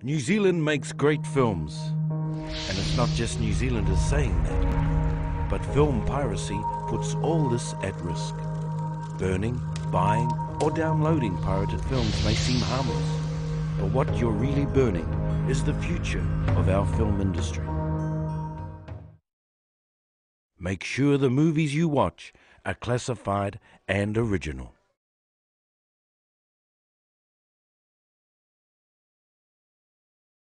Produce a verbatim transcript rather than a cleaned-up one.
New Zealand makes great films, and it's not just New Zealanders saying that, but film piracy puts all this at risk. Burning, buying, or downloading pirated films may seem harmless, but what you're really burning is the future of our film industry. Make sure the movies you watch are classified and original.